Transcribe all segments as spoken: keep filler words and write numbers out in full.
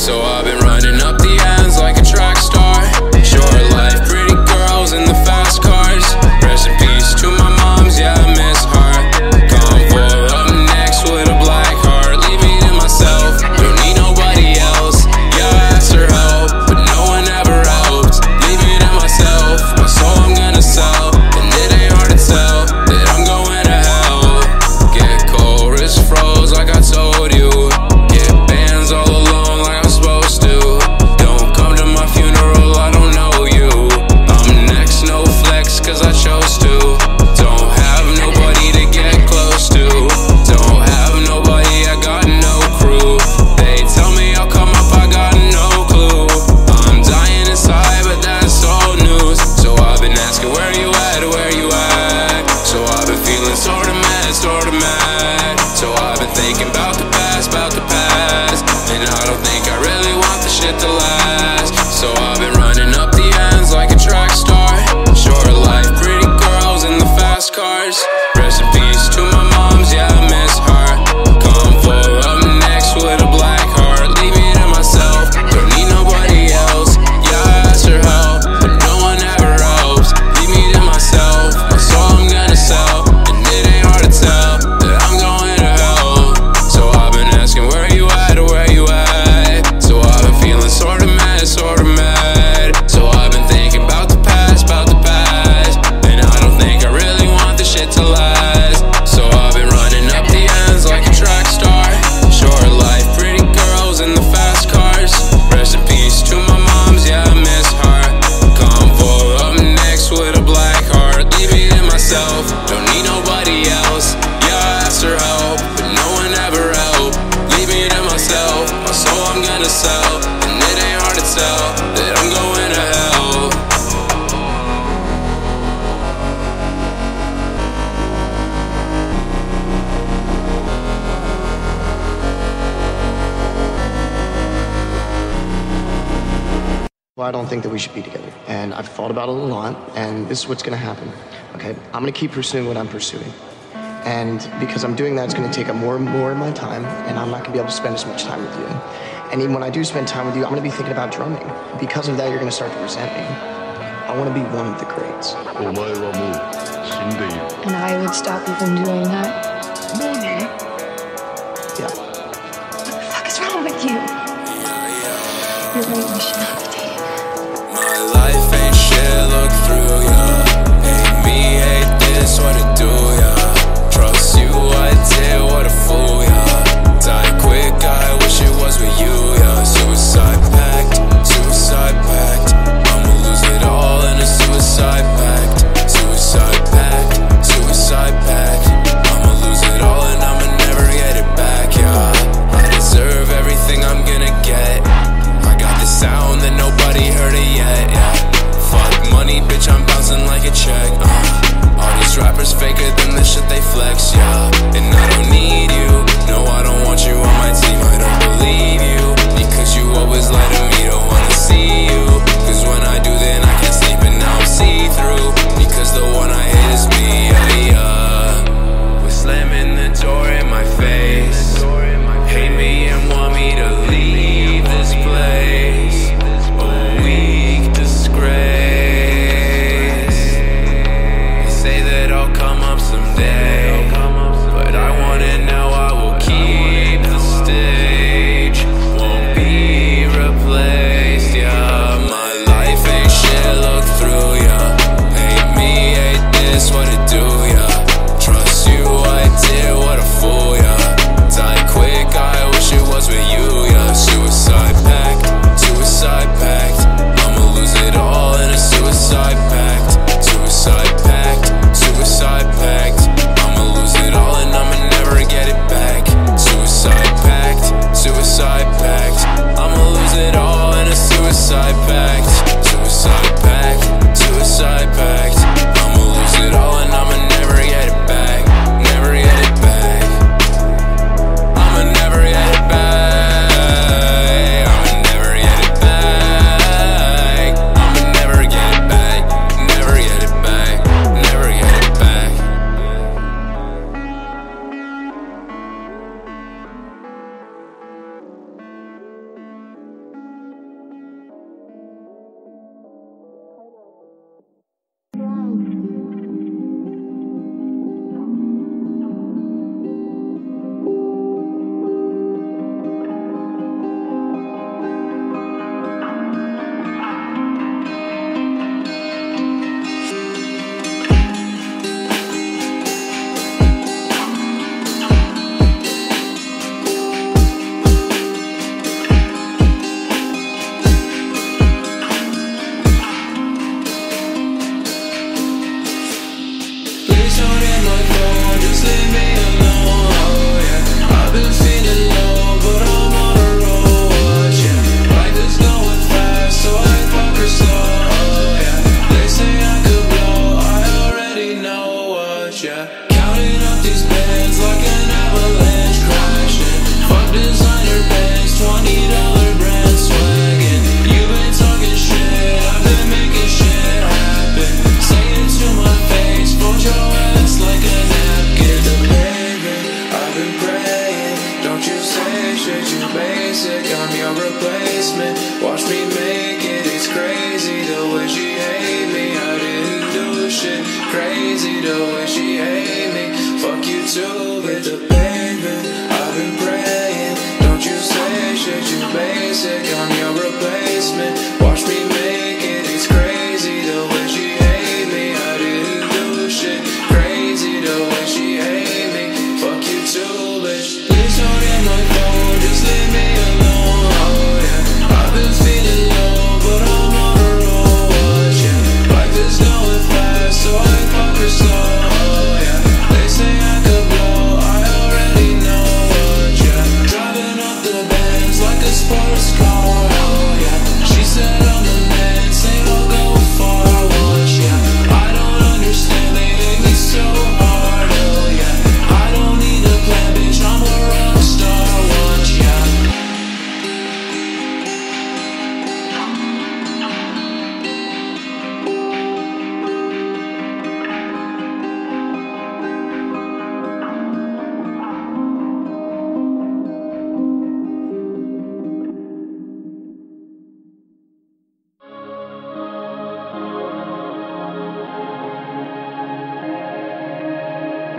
So I've been running up the ends like a track star. Short life, pretty girls in the fast cars. Rest in peace to my moms, yeah, I miss her. Convo up next with a black heart. Leave me to myself, don't need nobody else. Yeah, I asked her help, but no one ever helped. Leave me to myself, my soul I'm gonna sell. And it ain't hard to tell that I'm going to hell. Get cold, wrist froze like I told you. Get bands all alone like I'm supposed to. Don't come to my funeral, I don't know you. I'm next, no flex, cause I chose to. Don't have nobody to get close to. Don't have nobody, I got no crew. They tell me I'll come up, I got no clue. I'm dying inside, but that's old news. So I've been asking where you at, where you at. So I've been feeling sorta mad, sorta mad. So I've been thinking about the past, about the past. And I don't think I really want the shit to last. So I've been running up the ends like a track star. Short life, pretty girls in the fast cars. Rest in peace to my moms, yeah, I miss her. Convo up next with a black heart. Leave me to myself, don't need nobody else. Yeah, I asked her help, but no one ever helps. Leave me to myself, my soul I'm gonna sell. And it ain't hard to tell that I'm going to hell. So I've been asking where you at, where you at. So I've been feeling sorta mad, sorta mad. So I've been thinking about the past, about the past. And I don't think I really want this shit to last. So I've been running up the ends like a track star. Short life, pretty girls in the fast cars. Rest in peace to my moms, yeah, I miss her. Convo up next with a black heart. Leave me to myself, don't need nobody else. Yeah, I asked her help, but no one ever helped. Leave me to myself, my soul I'm gonna sell. And it ain't hard to tell that I'm going to hell. Well, I don't think that we should be together, and I've thought about it a lot, and this is what's gonna happen, okay? I'm gonna keep pursuing what I'm pursuing, and because I'm doing that, it's gonna take up more and more of my time, and I'm not gonna be able to spend as much time with you. And even when I do spend time with you, I'm gonna be thinking about drumming. Because of that, you're gonna start to resent me. I wanna be one of the greats. お前はもう死んでいる。 And I would stop you from doing that. Yeah. What the fuck is wrong with you? You're right, we should not be dating. My life ain't shit, look through ya. Hate me, hate this, what it do ya? Trust you, I did, what a fool ya. Die quick, I wish it was with you, yeah. Suicide pact, suicide pact. I'ma lose it all in a suicide pact. Suicide pact, suicide pact. I'ma lose it all and I'ma never get it back, yeah. I deserve everything I'm gonna get. I got the sound that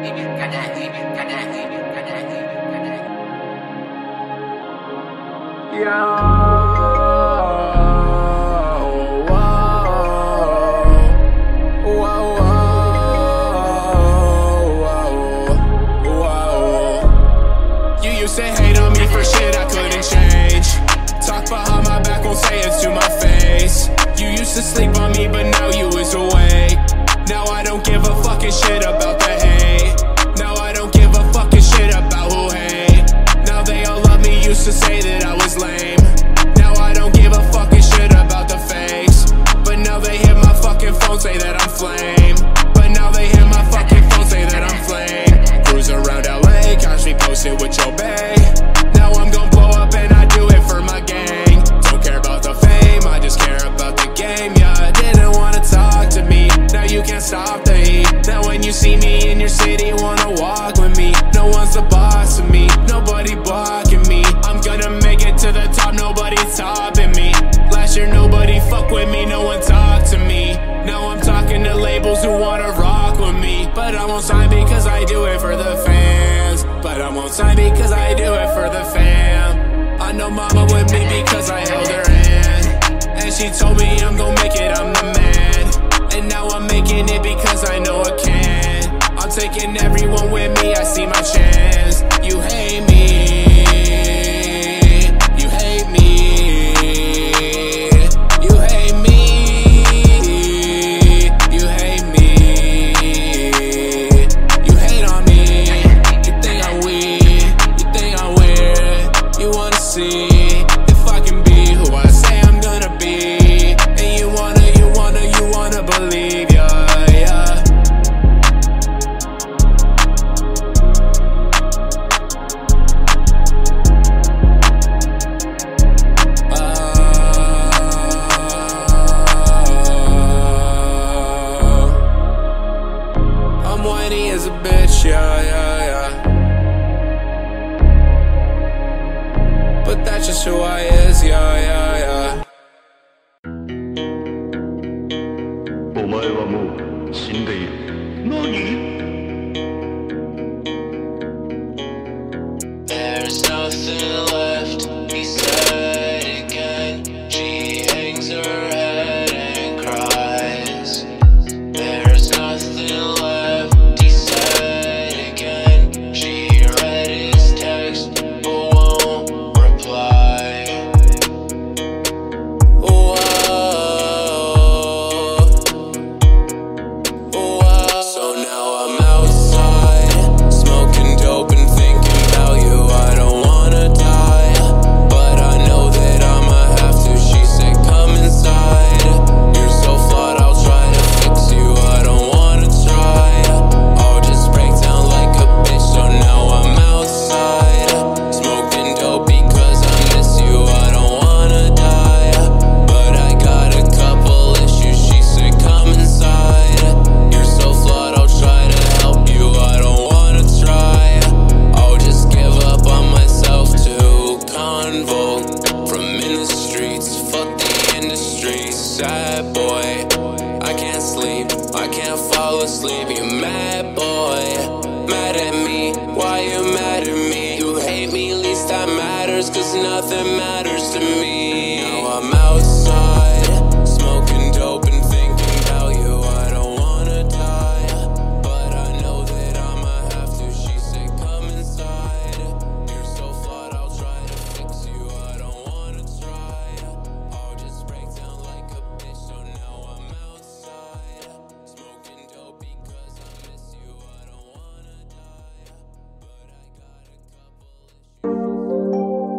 To sleep on me, but now you is awake. Now I don't give a fucking shit about the hate. Now I don't give a fucking shit about who hate. Now they all love me, used to say that I was lame. Now I don't give a fucking shit about the fakes. But now they hit my fucking phone, say that I'm flame. But now they hit my fucking phone, say that I'm flame. Cruise around L A, catch me posted with your bae. Now I'm gon' blow up and I do it for my gang. Don't care about the fame, I just care about the game. Yeah, didn't wanna talk to me, now you can't stop the heat. Now when you see me in your city, wanna walk with me. No one's the boss of me, nobody blocking me. I'm gonna make it to the top, nobody's topping me. Last year nobody fuck with me, no one talked to me. Now I'm talking to labels who wanna rock with me. But I won't sign because I do it for the fans. But I won't sign because I do it for the fam. I know mama with me because I held her hand. And she told me I'm gon' make it, I'm the man. And now I'm making it because I know I can. I'm taking everyone with me, I see my chance. You hate me, you hate me, you hate me, you hate me, you hate on me. You think I'm weak, you think I'm weird. You wanna see if I can be who I say I'm gonna be. And you wanna, you wanna, you wanna believe, yeah, yeah. Uh, I'm whiny as a bitch, yeah, yeah, yeah. But that's just who I is, yeah, yeah, yeah. お前はもう死んでいる。何？ There's nothing left, he said again. She hangs her head and cries. There's nothing left, he said again. She read his text but won't reply. Whoa, whoa. So now I'm outside, smoking dope and thinking about you. I don't wanna die, but I know that I'ma have to. She said come inside, you're so flawed, I'll try to fix you. I don't wanna try, I'll just break down like a bitch. So now I'm outside, smoking dope because I miss you. I don't wanna die, but I got a couple issues. She said come inside, you're so flawed, I'll try to help you. I don't wanna try, I'll just give up on myself to convo from in the streets. Fuck the industry, sad boy. I can't sleep, I can't fall asleep. You mad boy, mad at me. Why you mad at me? You hate me, least that matters, cause nothing matters to me. Now I'm outside, smoking dope and thinking about you. I don't wanna die, but I know that I'ma have to. She said come inside, you're so flawed, I'll try to fix you. I don't wanna try, I'll just break down like a bitch. So now I'm outside, smoking dope because I miss you. I don't wanna die, but I got a couple issues.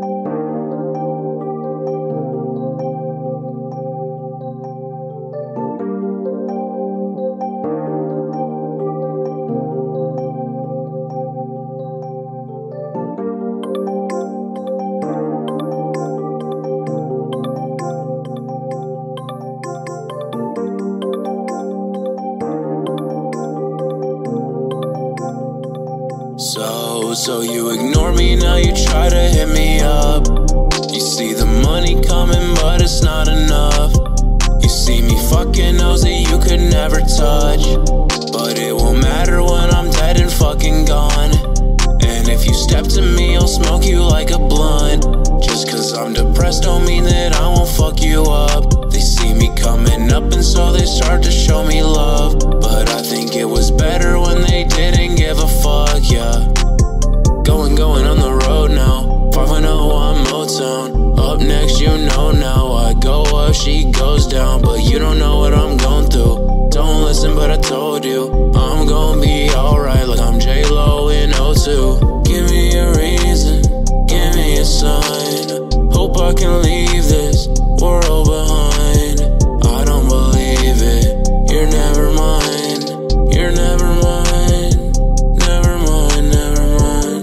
So, so you ignore me, now you try to hit me up. You see the money coming, but it's not enough. You see me fucking nosy, you could never touch. But it won't matter when I'm dead fucking gone. And if you step to me, I'll smoke you like a blunt. Just cause I'm depressed don't mean that I won't fuck you up. They see me coming up and so they start to show me love. But I think it was better when they didn't give a fuck, yeah. Going, going on the road now, five one oh on Motown. Up next, you know now, I go up, she goes down. But you don't know what I'm going through. Don't listen, but I told you I'm gonna be alright, like I'm J-Lo in oh two. Give me a reason, give me a sign. Hope I can leave this world behind. I don't believe it, you're never mine. You're never mine, never mind, never mind.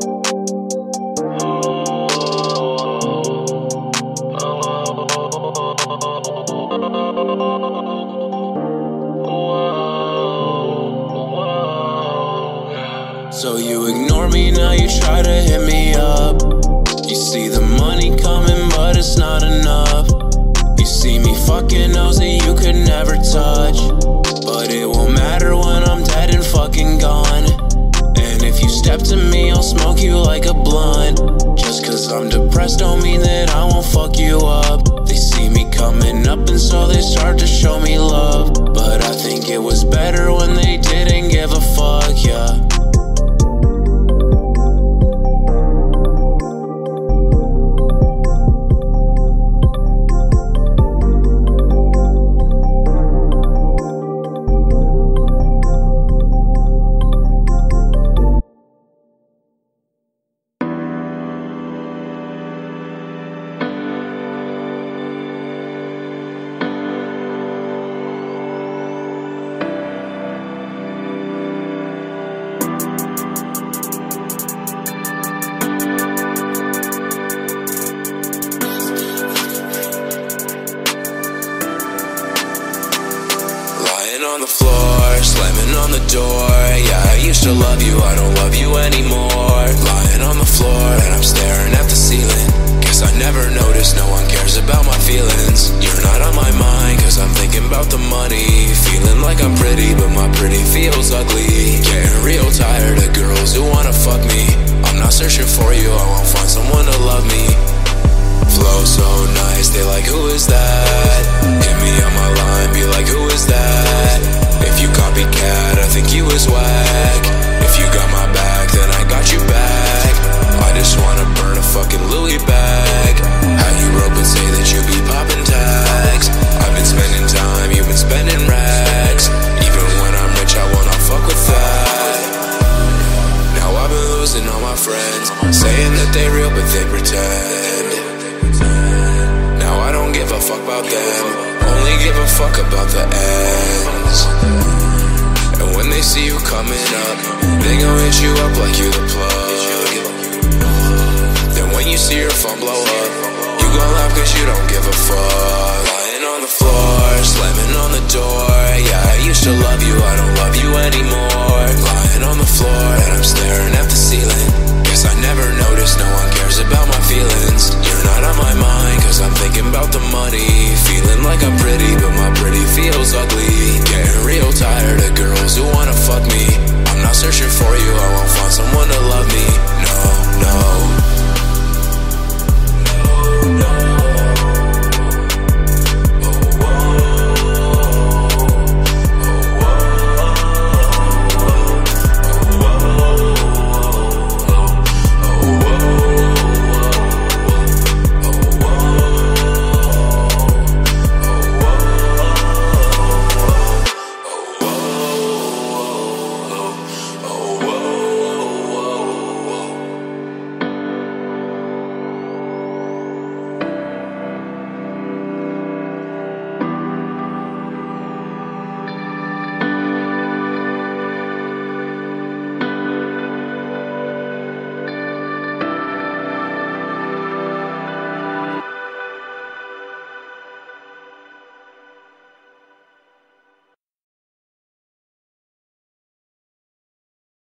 So you ignore me, now you try to hit me up. You see the money coming, but it's not enough. You see me fucking knows that you could never touch. But it won't matter when I'm dead and fucking gone. And if you step to me, I'll smoke you like a blunt. Just cause I'm depressed don't mean that I won't fuck you up. They see me coming up and so they start to show me love. But I think it was better when they didn't give a fuck, yeah. On the floor, slamming on the door. Yeah, I used to love you, I don't love you anymore. Lying on the floor and I'm staring at the ceiling. Guess I never noticed no one cares about my feelings. You're not on my mind cause I'm thinking about the money. Feeling like I'm pretty but my pretty feels ugly. Getting real tired of girls who wanna fuck me. I'm not searching for you, I won't find someone to love me. Flow so nice, they like, who is that? Hit me on my line, be like, who is that? If you copycat, I think you is whack. If you got my back, then I got you back. I just wanna burn a fucking Louis bag. How you rope and say that you be popping tags. I've been spending time, you've been spending racks. Even when I'm rich, I will not fuck with that. Now I've been losing all my friends, saying that they real but they pretend. Now I don't give a fuck about them, only give a fuck about the ends. And when they see you coming up, they gon' hit you up like you the plug. Then when you see your phone blow up, you gon' laugh cause you don't give a fuck. Lying on the floor, slamming on the door. Yeah, I used to love you, I don't love you anymore. Lying on the floor and I'm staring at the ceiling. Guess I never noticed no one cares about my feelings. You're not on my mind cause I'm thinking about the money. Feeling like I'm pretty but my pretty feels ugly. Getting real tired of girls